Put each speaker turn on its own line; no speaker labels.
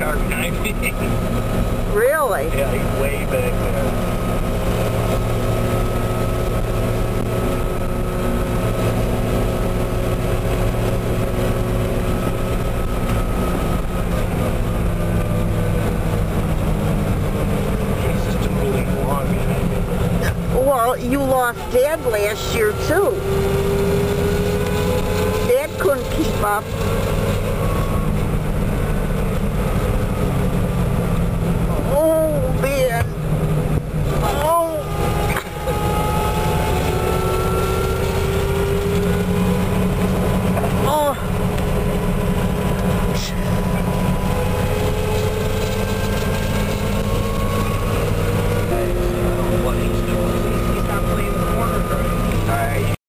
car behind me.
Really?
Yeah, he's way back there.
Well, you lost Dad last year too. Dad couldn't keep up.